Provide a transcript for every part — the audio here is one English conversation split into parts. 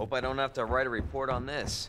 Hope I don't have to write a report on this.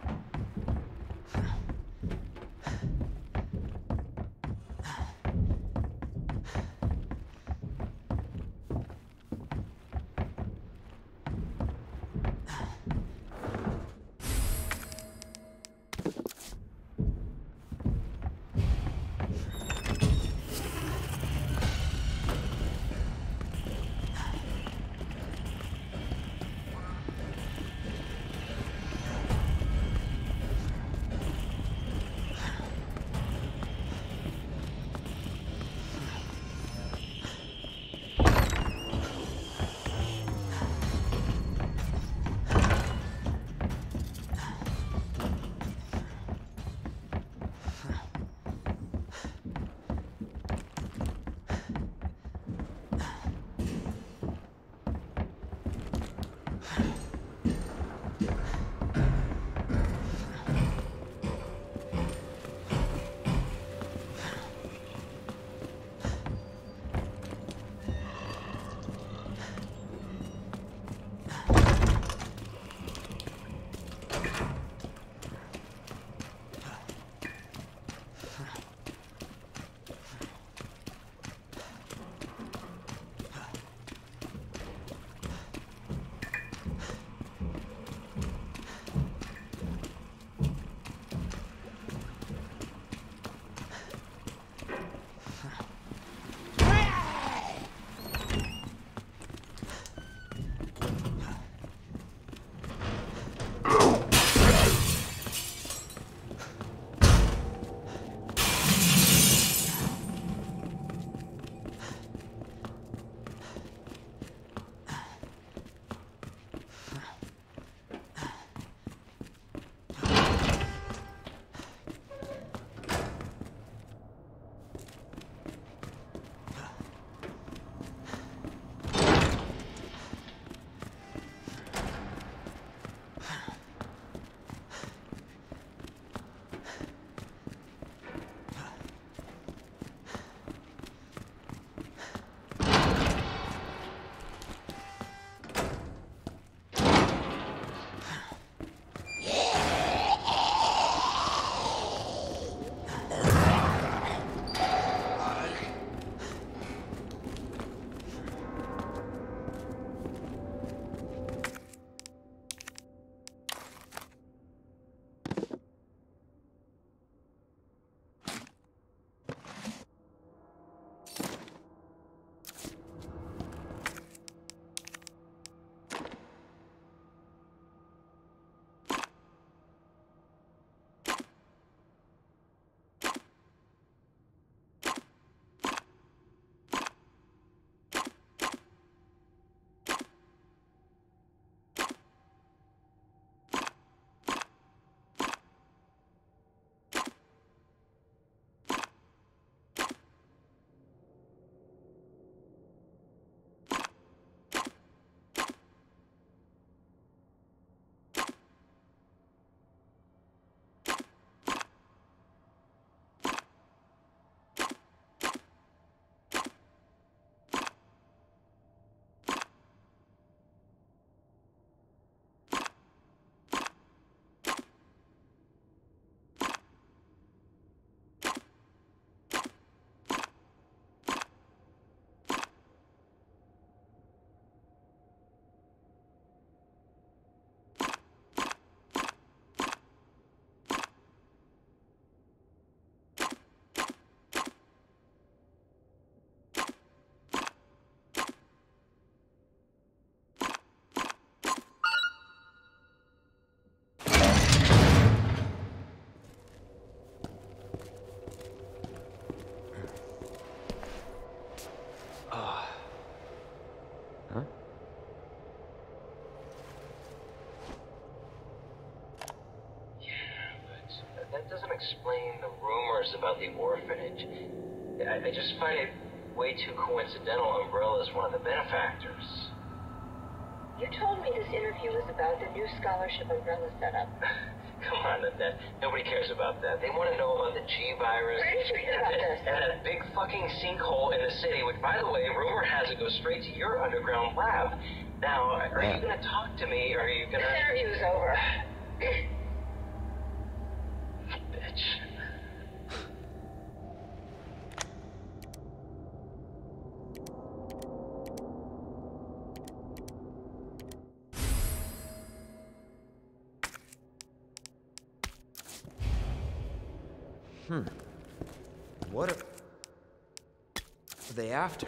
That doesn't explain the rumors about the orphanage. I just find it way too coincidental Umbrella's one of the benefactors. You told me this interview was about the new scholarship Umbrella set up. Come on, that nobody cares about that. They want to know about the G virus. Where did you hear about this? And a big fucking sinkhole in the city, which, by the way, rumor has it goes straight to your underground lab. Now, are you gonna talk to me, or are you gonna... This interview's over. Bitch. What are they after?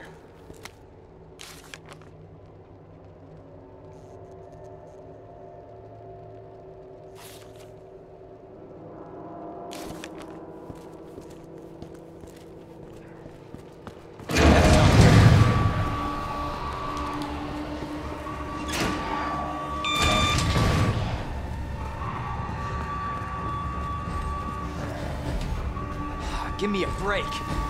Give me a break.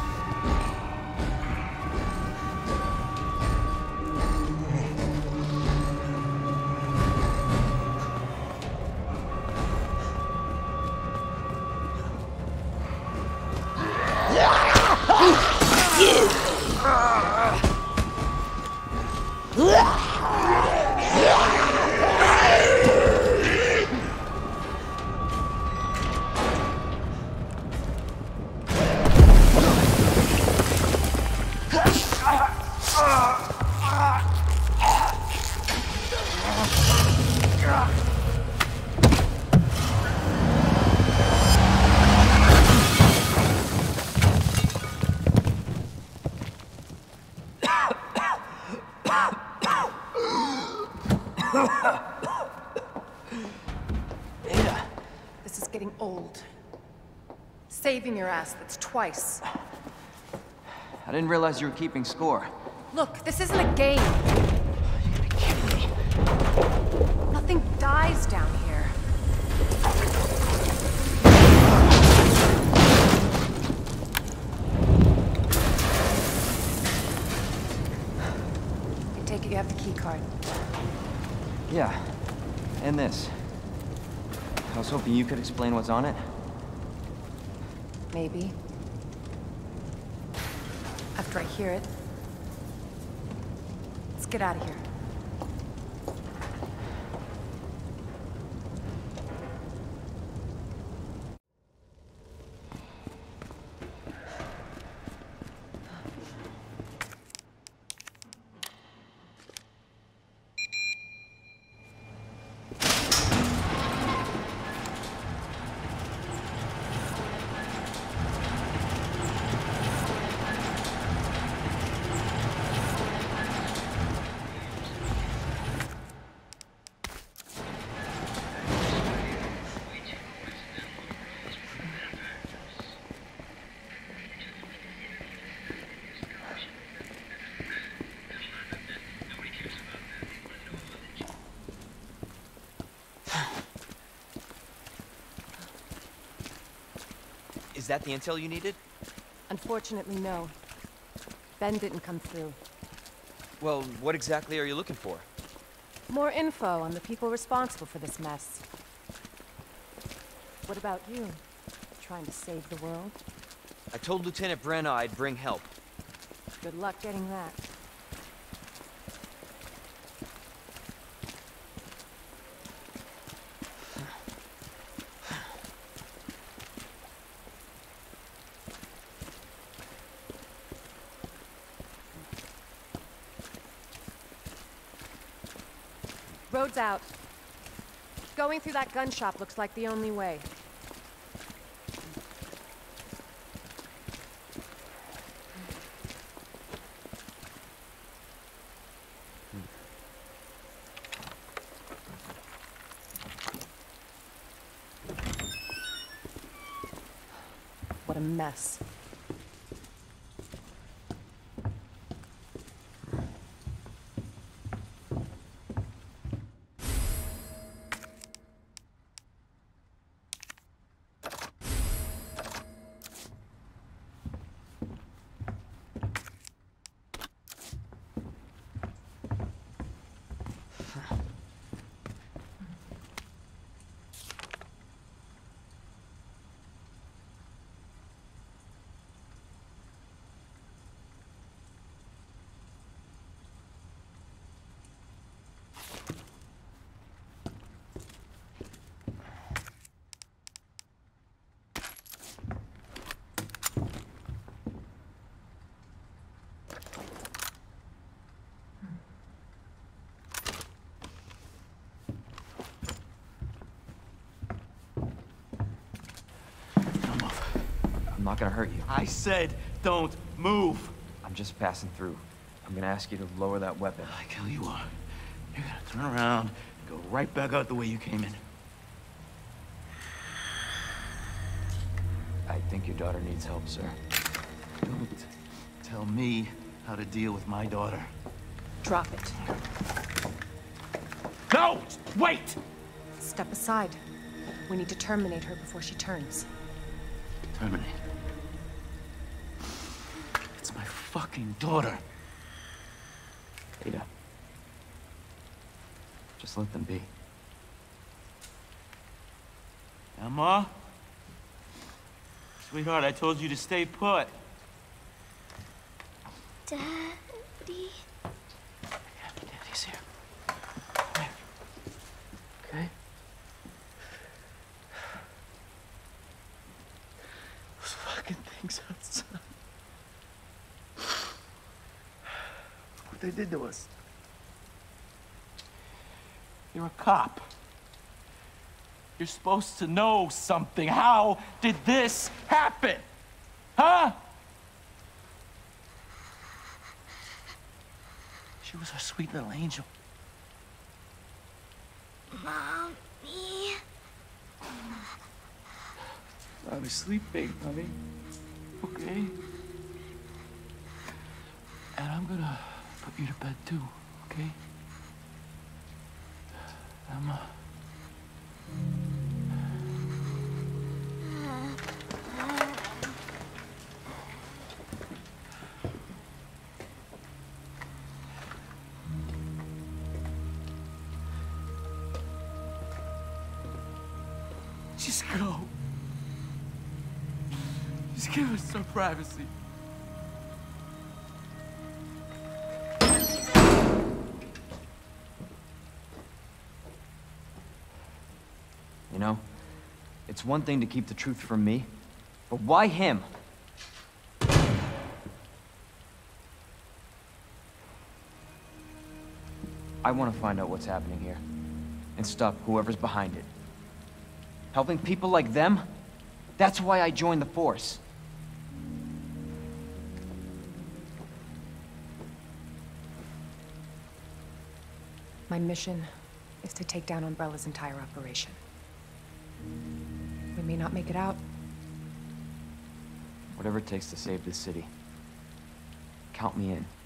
Ada. This is getting old. Saving your ass, that's twice. I didn't realize you were keeping score. Look, this isn't a game. You gotta be kidding me. Nothing dies down here. I take it you have the key card. Yeah, and this. I was hoping you could explain what's on it. Maybe. After I hear it. Let's get out of here. Is that the intel you needed? Unfortunately, no. Ben didn't come through. Well, what exactly are you looking for? More info on the people responsible for this mess. What about you? Trying to save the world? I told Lieutenant Brenna I'd bring help. Good luck getting that. Road's out. Going through that gun shop looks like the only way. What a mess. not gonna hurt you. I said don't move. I'm just passing through. I'm gonna ask you to lower that weapon. I tell you what, you're gonna turn around and go right back out the way you came in. I think your daughter needs help, sir. Don't tell me how to deal with my daughter. Drop it. No! Wait! Step aside. We need to terminate her before she turns. Terminate. It's my fucking daughter. Ada. Just let them be. Emma? Sweetheart, I told you to stay put. Daddy? Yeah, Daddy's here. Come here. Okay? Those fucking things outside. What they did to us. You're a cop. You're supposed to know something. How did this happen? Huh? She was our sweet little angel. Mommy? I was sleeping, honey. Okay? And I'm gonna put you to bed too, okay? Emma. Just go. Just give us some privacy. You know, it's one thing to keep the truth from me, but why him? I want to find out what's happening here, and stop whoever's behind it. Helping people like them? That's why I joined the Force. My mission is to take down Umbrella's entire operation. We may not make it out. Whatever it takes to save this city. Count me in.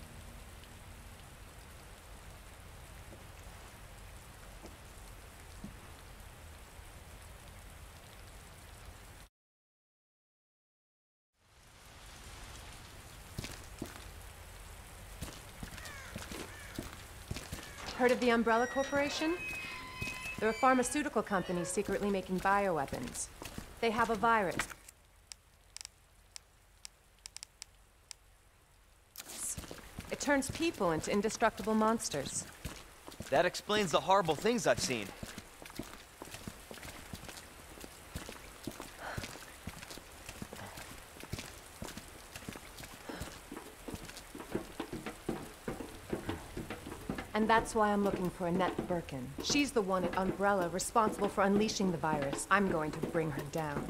Heard of the Umbrella Corporation? They're a pharmaceutical company secretly making bioweapons. They have a virus. It turns people into indestructible monsters. That explains the horrible things I've seen. And that's why I'm looking for Annette Birkin. She's the one at Umbrella responsible for unleashing the virus. I'm going to bring her down.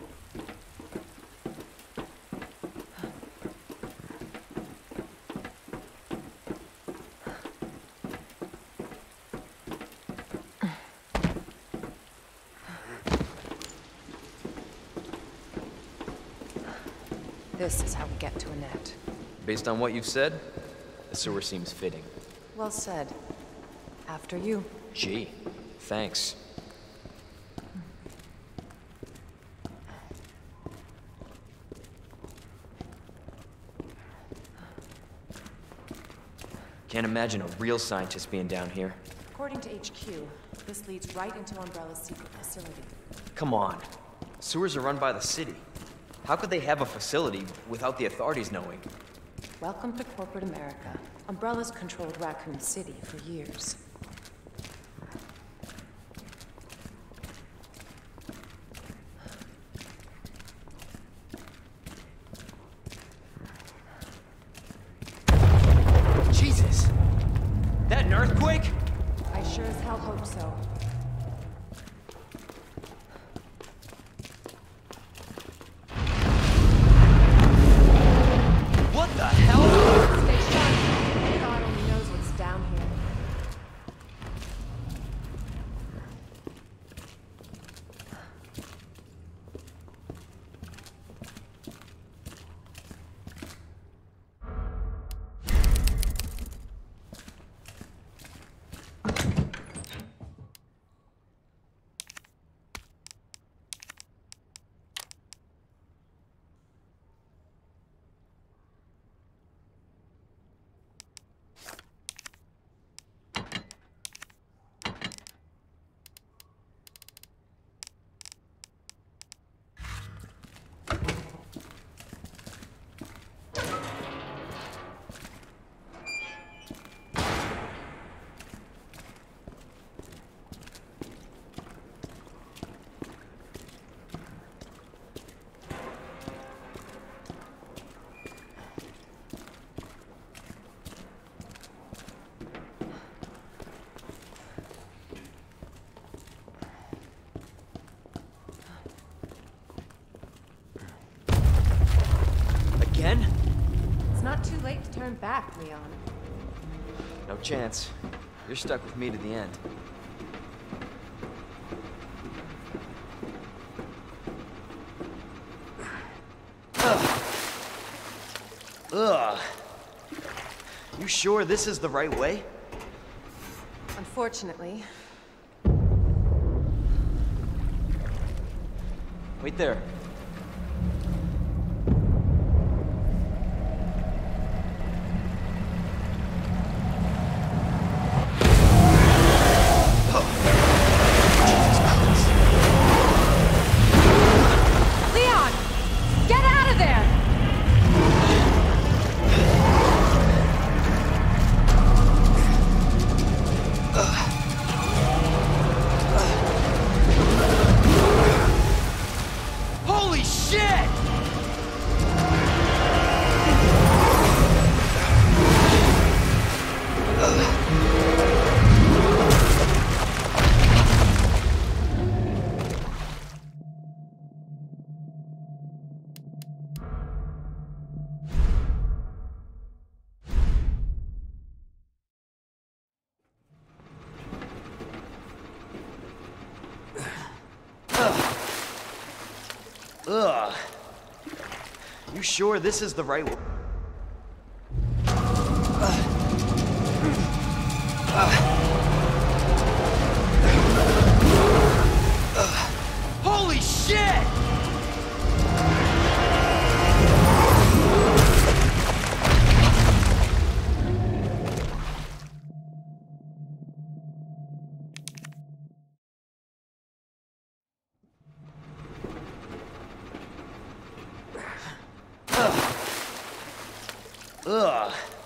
This is how we get to Annette. Based on what you've said, the sewer seems fitting. Well said. After you. Gee, thanks. Can't imagine a real scientist being down here. According to HQ, this leads right into Umbrella's secret facility. Come on. Sewers are run by the city. How could they have a facility without the authorities knowing? Welcome to corporate America. Umbrella's controlled Raccoon City for years. Jesus! That an earthquake? I sure as hell hope so. turn back, Leon. No chance. You're stuck with me to the end. Ugh. You sure this is the right way? Unfortunately. Wait there. Leon! Get out of there! Holy shit! Ugh. You sure this is the right way? Holy shit! Ugh.